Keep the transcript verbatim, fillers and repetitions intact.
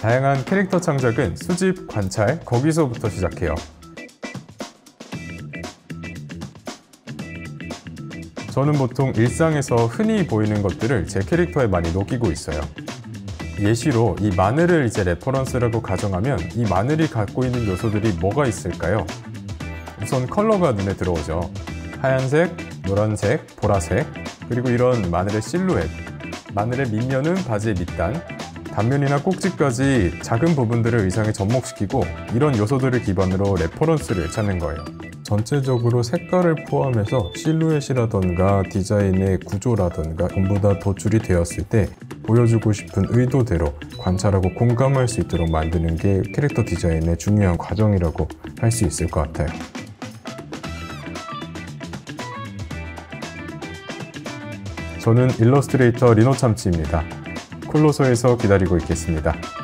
다양한 캐릭터 창작은 수집, 관찰, 거기서부터 시작해요. 저는 보통 일상에서 흔히 보이는 것들을 제 캐릭터에 많이 녹이고 있어요. 예시로 이 마늘을 이제 레퍼런스라고 가정하면 이 마늘이 갖고 있는 요소들이 뭐가 있을까요? 우선 컬러가 눈에 들어오죠. 하얀색, 노란색, 보라색, 그리고 이런 마늘의 실루엣, 마늘의 밑면은 바지의 밑단, 단면이나 꼭지까지 작은 부분들을 의상에 접목시키고 이런 요소들을 기반으로 레퍼런스를 찾는 거예요. 전체적으로 색깔을 포함해서 실루엣이라던가 디자인의 구조라던가 전부 다 도출이 되었을 때 보여주고 싶은 의도대로 관찰하고 공감할 수 있도록 만드는 게 캐릭터 디자인의 중요한 과정이라고 할 수 있을 것 같아요. 저는 일러스트레이터 리노참치입니다. 콜로소에서 기다리고 있겠습니다.